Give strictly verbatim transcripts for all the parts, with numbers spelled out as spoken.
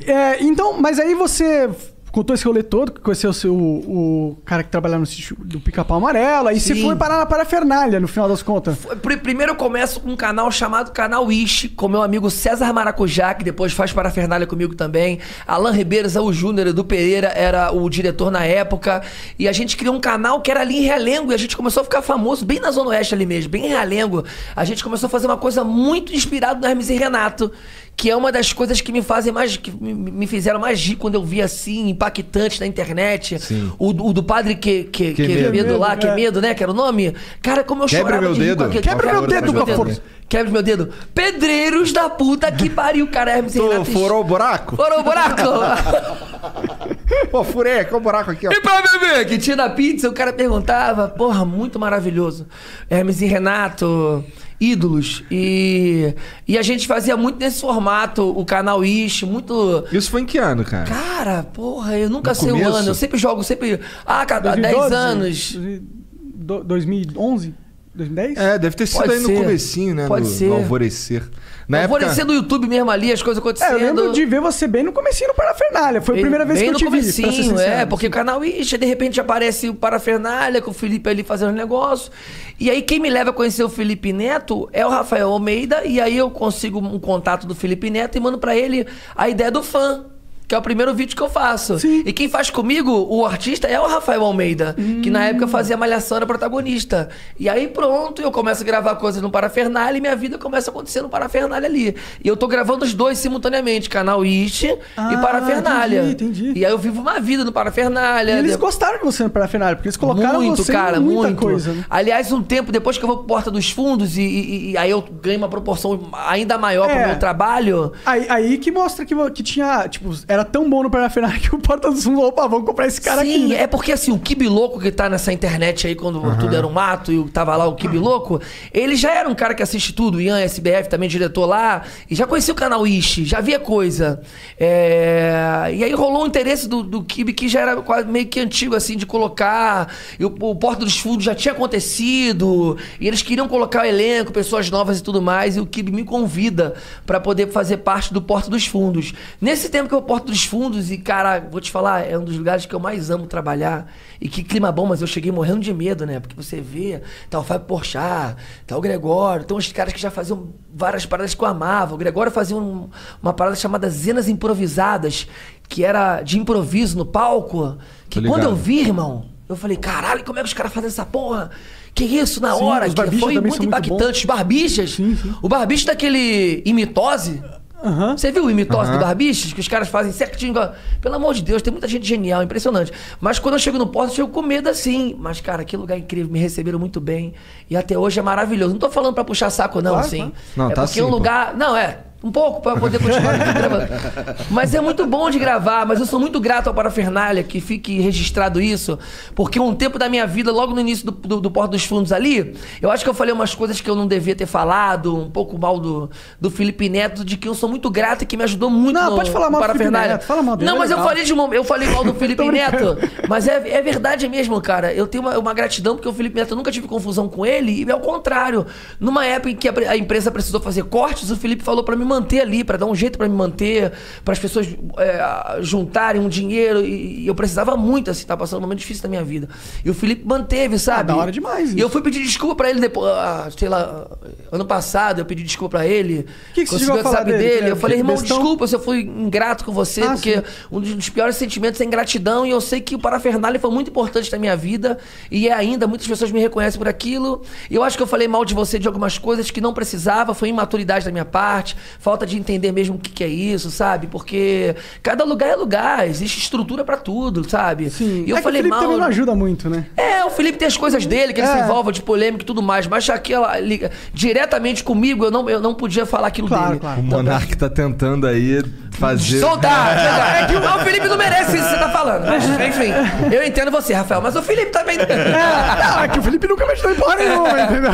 É, então, mas aí você contou esse rolê todo, que conheceu o, seu, o cara que trabalhava no sítio do Pica-Pau Amarelo, aí Sim. você foi parar na parafernália, no final das contas. Foi, primeiro eu começo com um canal chamado Canal Ishi, com meu amigo César Maracujá, que depois faz parafernália comigo também. Alan Ribeiro, Zé Júnior, Edu Pereira, era o diretor na época. E a gente criou um canal que era ali em Realengo, e a gente começou a ficar famoso, bem na Zona Oeste ali mesmo, bem em Realengo. A gente começou a fazer uma coisa muito inspirada no Hermes e Renato, que é uma das coisas que me fazem mais, que me fizeram mais rir quando eu vi assim, impactante na internet. O, o do padre que, que, que, que medo lá, é. que é medo, né? Que era o nome. Cara, como eu Quebra chorava meu de dedo. Aquele, quebra, quebra meu dedo com a força. Quebra meu dedo. Pedreiros da puta que pariu, cara. Hermes e Renato. Furou o buraco? Furou o buraco. Pô, furei, qual o buraco aqui, ó. E pra beber? Que tinha na pizza, o cara perguntava. Porra, muito maravilhoso. Hermes e Renato... ídolos. E, e a gente fazia muito nesse formato, o canal Ishi, muito... Isso foi em que ano, cara? Cara, porra, eu nunca No sei começo? o ano. Eu sempre jogo, sempre... Ah, cara, há dez anos. dois mil e onze? dois mil e dez? É, deve ter sido Pode aí no ser. comecinho, né? Pode no, ser. no alvorecer. Na No época... alvorecer do YouTube mesmo ali, as coisas acontecendo. É, eu lembro de ver você bem no comecinho no Parafernália. Foi a primeira vez bem que eu te no vi, comecinho, pra ser sincero. é, porque o canal Ishi, de repente aparece o Parafernália com o Felipe ali fazendo negócio. E aí quem me leva a conhecer o Felipe Neto é o Rafael Almeida, e aí eu consigo um contato do Felipe Neto e mando pra ele a ideia do fã, que é o primeiro vídeo que eu faço. Sim. E quem faz comigo, o artista, é o Rafael Almeida, hum. que na época fazia Malhação, era protagonista. E aí pronto, eu começo a gravar coisas no Parafernália e minha vida começa a acontecer no Parafernália ali. E eu tô gravando os dois simultaneamente, canal Ishi ah, e Parafernália. Entendi, entendi. E aí eu vivo uma vida no Parafernália. E eles de... gostaram de você no Parafernália, porque eles colocaram muito, você cara, em muita muito. coisa. Né? Aliás, um tempo depois que eu vou pro Porta dos Fundos e, e, e aí eu ganho uma proporção ainda maior é. pro meu trabalho. Aí, aí que mostra que, que tinha, tipo, era tão bom no Parafernália que o Porta dos Fundos, opa, vamos comprar esse cara Sim, aqui. Sim, né? é porque assim, o Kibi Louco que tá nessa internet aí, quando uhum. tudo era um mato e tava lá o Kibi Louco, ele já era um cara que assiste tudo, o Ian S B F também, diretor lá, e já conhecia o canal Ishi, já via coisa. É... E aí rolou um interesse do, do Kibi que já era quase meio que antigo, assim, de colocar, e o, o Porta dos Fundos já tinha acontecido, e eles queriam colocar o elenco, pessoas novas e tudo mais, e o Kibi me convida pra poder fazer parte do Porta dos Fundos. Nesse tempo que eu Porta dos Fundos, e cara, vou te falar, é um dos lugares que eu mais amo trabalhar. E que clima bom, mas eu cheguei morrendo de medo, né? Porque você vê, tá o Fábio Porchat, tá o Gregório, então os caras que já faziam várias paradas que eu amava. O Gregório fazia um, uma parada chamada Zenas Improvisadas, que era de improviso no palco, que quando eu vi, irmão, eu falei, caralho, como é que os caras fazem essa porra? Que isso, na sim, hora, que foi muito impactante. Muito os Barbichas, sim, sim. o Barbicha daquele Imitose... Uhum. Você viu o imitose uhum. do Barbichas? Que os caras fazem certinho. Pelo amor de Deus, tem muita gente genial, impressionante. Mas quando eu chego no Porta, eu chego com medo assim. Mas, cara, que lugar incrível, me receberam muito bem. E até hoje é maravilhoso. Não tô falando pra puxar saco, não, claro, assim. claro. Não, é tá porque é assim, um lugar. Pô. Não, é. Um pouco pra poder continuar gravando. Mas é muito bom de gravar, mas eu sou muito grato ao Parafernália, que fique registrado isso, porque um tempo da minha vida, logo no início do, do, do Porta dos Fundos ali, eu acho que eu falei umas coisas que eu não devia ter falado, um pouco mal do, do Felipe Neto, de que eu sou muito grato e que me ajudou muito não, no, pode falar mal no do Felipe Parafernália. Neto, fala mal dele, não, mas é eu falei, de uma, eu falei mal do Felipe Neto, mas é, é verdade mesmo, cara. Eu tenho uma, uma gratidão, porque o Felipe Neto, eu nunca tive confusão com ele, e ao contrário, numa época em que a, a empresa precisou fazer cortes, o Felipe falou pra me manter ali, pra dar um jeito pra me manter, para as pessoas é, juntarem um dinheiro, e, e eu precisava muito, assim, tava passando um momento difícil da minha vida. E o Felipe manteve, sabe? Ah, da hora demais isso. E eu fui pedir desculpa pra ele depois, ah, sei lá, ano passado eu pedi desculpa pra ele. Que que você conseguiu chegou a falar dele? dele? Eu falei, irmão, Bestão? desculpa se eu fui ingrato com você, Ah, porque sim. um dos piores sentimentos é ingratidão, e eu sei que o Parafernália foi muito importante na minha vida, e é ainda, muitas pessoas me reconhecem por aquilo, e eu acho que eu falei mal de você de algumas coisas que não precisava, foi imaturidade da minha parte, falta de entender mesmo o que, que é isso, sabe? Porque cada lugar é lugar, existe estrutura pra tudo, sabe? Sim. E eu é falei que o Felipe mal. também não ajuda muito, né? É, o Felipe tem as coisas dele, que ele É. se envolve de polêmica e tudo mais, mas aquela liga diretamente comigo, eu não, eu não podia falar aquilo Claro, dele. claro. O Monark tá tentando aí fazer... Soltar! É que o, o Felipe não merece isso que você tá falando. Mas, enfim, eu entendo você, Rafael, mas o Felipe também. É, não, é que o Felipe nunca me ajudou em porra nenhuma, entendeu?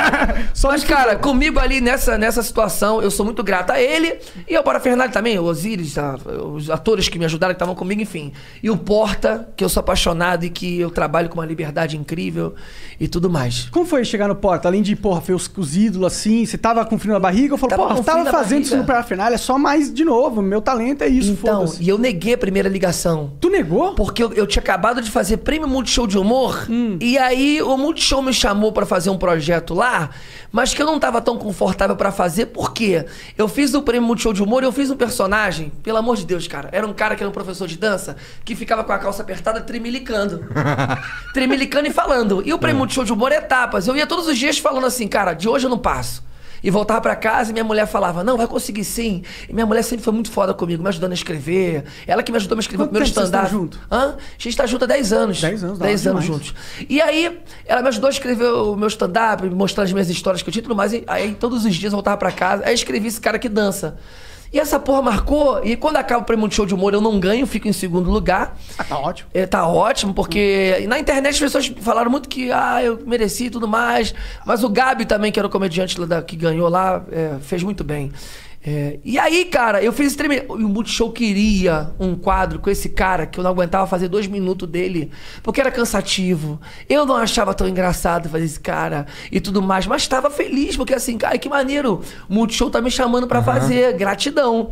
Só Mas, cara, comigo ali nessa, nessa situação, eu sou muito grato a ele e ao Parafernália também, o Osiris, a, os atores que me ajudaram, que estavam comigo, enfim. E o Porta, que eu sou apaixonado e que eu trabalho com uma liberdade incrível e tudo mais. Como foi chegar no Porta? Além de, porra, ver os, os ídolos assim, você tava com frio na barriga? Eu falo, Tava porra, com tava frio na fazendo barriga. isso no Parafernália, só mais de novo, meu talento é isso, Então, foda-se. e eu neguei a primeira ligação. Tu negou? Porque eu, eu tinha acabado de fazer Prêmio Multishow de Humor, Hum. e aí o Multishow me chamou pra fazer um projeto lá, mas que eu não tava tão confortável pra fazer, por quê? Eu fiz o Prêmio Multishow de Humor e eu fiz um personagem, pelo amor de Deus, cara, era um cara que era um professor de dança, que ficava com a calça apertada tremilicando. Tremilicando e falando. E o Prêmio Multishow de Humor é etapas. Eu ia todos os dias falando assim, cara, de hoje eu não passo. E voltava pra casa e minha mulher falava, não, vai conseguir sim. E minha mulher sempre foi muito foda comigo, me ajudando a escrever. Ela que me ajudou a escrever o primeiro tempo vocês stand-up. estão junto? Hã? A gente tá junto há dez anos. dez anos, dá dez anos demais. juntos. E aí, ela me ajudou a escrever o meu stand-up, mostrando as minhas histórias que eu tinha e tudo mais. E aí, todos os dias eu voltava pra casa, aí escrevi esse cara que dança. E essa porra marcou, e quando acaba o Prêmio Multishow de Humor eu não ganho, fico em segundo lugar. Ah, tá ótimo. É, tá ótimo, porque na internet as pessoas falaram muito que ah, eu mereci e tudo mais. Mas o Gabi também, que era o comediante lá da, que ganhou lá, é, fez muito bem. É, e aí, cara, eu fiz esse treme... E o Multishow queria um quadro com esse cara que eu não aguentava fazer dois minutos dele, porque era cansativo. Eu não achava tão engraçado fazer esse cara e tudo mais, mas estava feliz, porque assim, cara, que maneiro. O Multishow tá me chamando pra uhum. fazer, gratidão.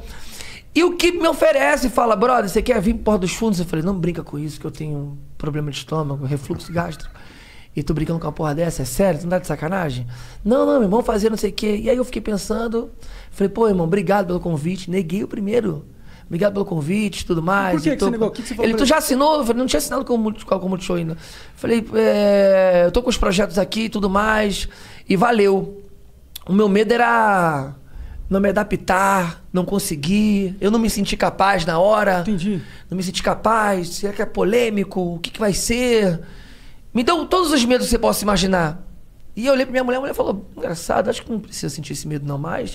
E o que me oferece, fala, brother, você quer vir pro Porta dos Fundos? Eu falei, não brinca com isso, que eu tenho problema de estômago, refluxo gástrico. E tô brincando com uma porra dessa, é sério? Tu não dá de sacanagem? Não, não, meu irmão, fazer não sei o quê. E aí eu fiquei pensando, falei, pô, irmão, obrigado pelo convite. Neguei o primeiro. Obrigado pelo convite, tudo mais. Por que, tô... que você negou? O que, que você falou? Ele, tu já assinou? Eu falei, não tinha assinado com o Multishow ainda. Falei, é, eu tô com os projetos aqui e tudo mais. E valeu. O meu medo era não me adaptar, não conseguir. Eu não me senti capaz na hora. Entendi. Não me senti capaz. Será que é polêmico? O que, que vai ser? Me deu todos os medos que você possa imaginar. E eu olhei pra minha mulher, a mulher falou, engraçado, acho que não precisa sentir esse medo não mais.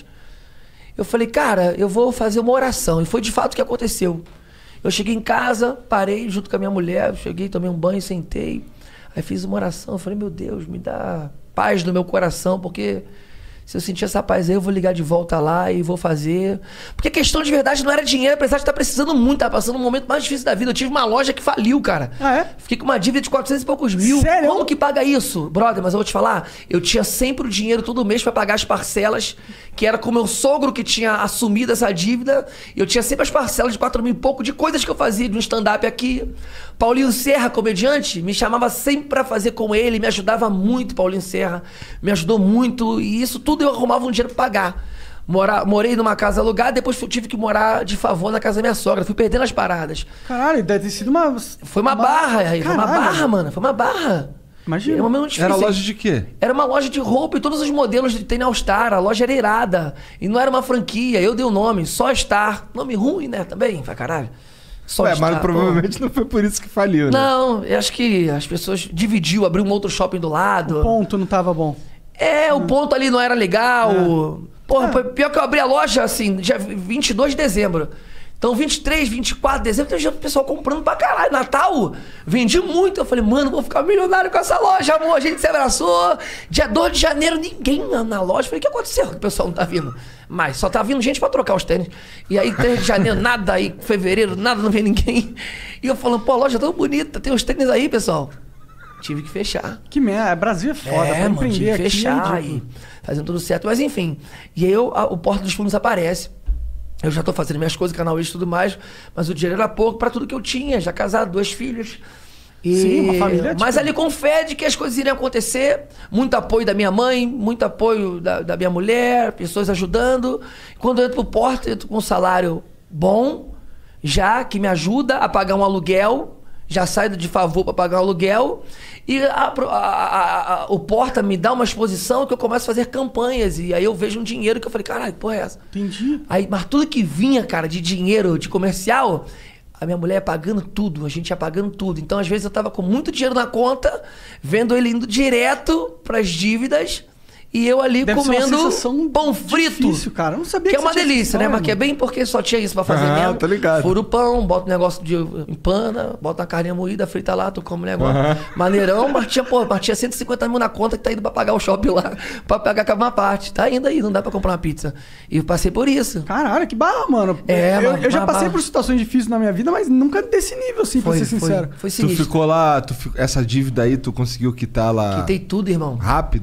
Eu falei, cara, eu vou fazer uma oração. E foi de fato o que aconteceu. Eu cheguei em casa, parei junto com a minha mulher, cheguei, tomei um banho, sentei. Aí fiz uma oração, eu falei, meu Deus, me dá paz no meu coração, porque se eu sentir essa paz aí, eu vou ligar de volta lá e vou fazer. Porque a questão de verdade não era dinheiro, apesar de estar precisando muito, tava passando um momento mais difícil da vida. Eu tive uma loja que faliu, cara. Ah, é? Fiquei com uma dívida de quatrocentos e poucos mil. Sério? Como que paga isso? Brother, mas eu vou te falar, eu tinha sempre o dinheiro todo mês pra pagar as parcelas, que era com o meu sogro que tinha assumido essa dívida. E eu tinha sempre as parcelas de quatro mil e pouco de coisas que eu fazia, de um stand-up aqui. Paulinho Serra, comediante, me chamava sempre pra fazer com ele, me ajudava muito, Paulinho Serra. Me ajudou muito, e isso tudo eu arrumava um dinheiro pra pagar. Mora, morei numa casa alugada, depois fui, tive que morar de favor na casa da minha sogra. Fui perdendo as paradas. Caralho, deve ter sido uma... Foi uma, uma... barra, aí. Foi uma barra, mano. Foi uma barra. Imagina. Era, um momento difícil. Era loja de quê? Era uma loja de roupa e todos os modelos de tem na All Star. A loja era irada. E não era uma franquia. Eu dei o nome, Só Star. Nome ruim, né? Também, vai caralho. Só Ué, Star, mas provavelmente pô. Não foi por isso que faliu, né? Não, eu acho que as pessoas dividiu, abriu um outro shopping do lado. O ponto não tava bom. É, o ponto ali não era legal. É. Porra, É. pior que eu abri a loja, assim, dia vinte e dois de dezembro. Então, vinte e três, vinte e quatro de dezembro, tem gente, pessoal comprando pra caralho. Natal, vendi muito. Eu falei, mano, vou ficar milionário com essa loja, amor. A gente se abraçou. Dia dois de janeiro, ninguém na, na loja. Eu falei, o que aconteceu? O pessoal não tá vindo. Mas só tá vindo gente pra trocar os tênis. E aí, três de janeiro, nada. Aí, fevereiro, nada, não vem ninguém. E eu falando, pô, a loja é tão bonita. Tem os tênis aí, pessoal. Tive que fechar. Que merda, Brasil é foda, é, pra mano, tive empreender que aqui fechar é e fazendo tudo certo. Mas enfim, e aí eu, a, o Porta dos Fundos aparece. Eu já tô fazendo minhas coisas, canal isso e tudo mais, mas o dinheiro era pouco pra tudo que eu tinha. Já casado, dois filhos. E... Sim, uma família. Mas tipo... ali com fé de que as coisas iriam acontecer. Muito apoio da minha mãe, muito apoio da, da minha mulher, pessoas ajudando. Quando eu entro pro Porta, eu entro com um salário bom, já, que me ajuda a pagar um aluguel. Já saio de favor para pagar o aluguel. E a, a, a, a, o Porta me dá uma exposição que eu começo a fazer campanhas. E aí eu vejo um dinheiro que eu falei, caralho, porra é essa? Entendi. Aí, mas tudo que vinha, cara, de dinheiro, de comercial, a minha mulher ia pagando tudo, a gente ia pagando tudo. Então, às vezes, eu tava com muito dinheiro na conta, vendo ele indo direto pras dívidas. E eu ali Deve comendo pão frito. Difícil, cara. Eu não sabia que, que é uma você tinha delícia, né? história, Mas que é bem porque só tinha isso pra fazer Ah, mesmo. tô ligado. Fura o pão, bota um negócio de empana, bota uma carninha moída, frita lá, tu come um negócio. Uhum. Maneirão, mas tinha, pô, mas tinha cento e cinquenta mil na conta que tá indo pra pagar o shopping lá, pra pagar com uma parte. Tá indo aí, não dá pra comprar uma pizza. E eu passei por isso. Caralho, que barra, mano. É, eu, mano, eu já barra, passei barra. por situações difíceis na minha vida, mas nunca desse nível, assim, Foi, pra ser foi, sincero. foi Tu sinistro. ficou lá, tu fi- essa dívida aí, tu conseguiu quitar lá Quitei tudo, irmão. rápido?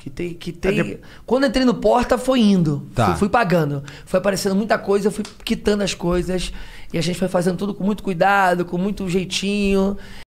Quitei, quitei. Quando entrei no Porta, foi indo. Tá. Fui, fui pagando. Foi aparecendo muita coisa, eu fui quitando as coisas. E a gente foi fazendo tudo com muito cuidado, com muito jeitinho.